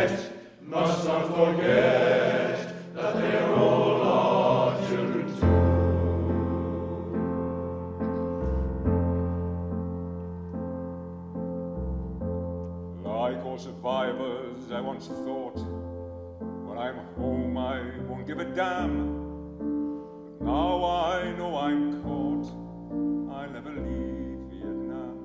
must not forget that they're all our children too. Like all survivors, I once thought, when I'm home I won't give a damn. But now I know I'm caught, I'll never leave Vietnam.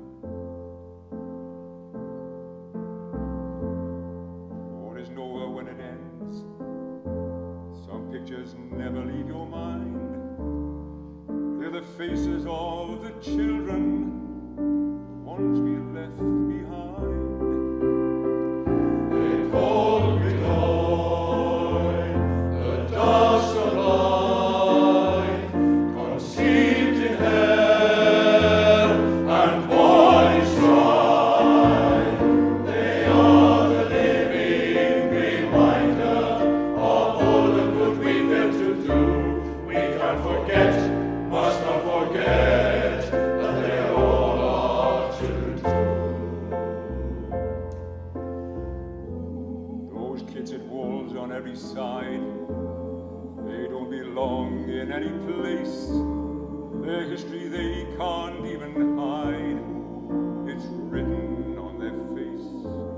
War is over when it ends. Some pictures never leave your mind. They're the faces of the children, the ones we left behind. They called Bui Doi, the dust of life, conceived in hell and born in strife. They are the living reminder of all the good we failed to do. We can't forget, must not forget, that they're all our children too. Those kids at walls on every side, they don't belong in any place. Their history they can't even hide. It's written on their face.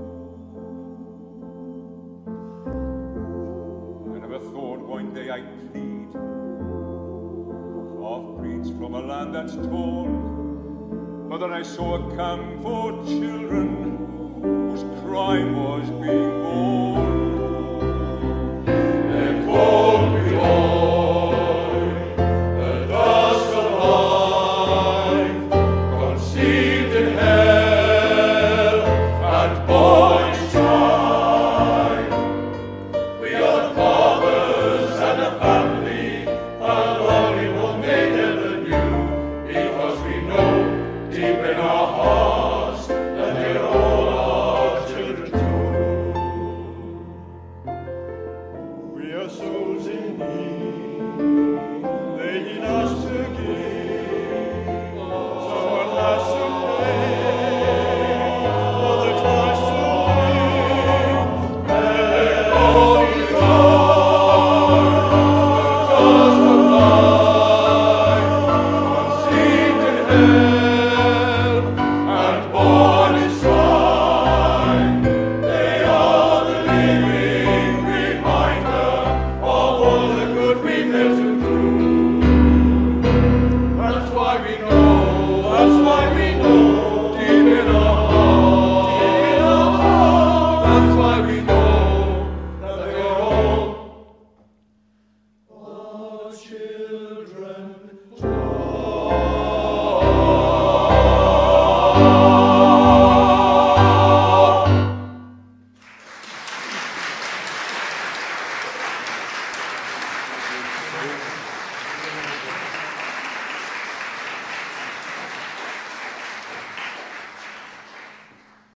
I never thought one day I'd plead half-breeds from a land that's torn. But then I saw a camp for children whose crime was being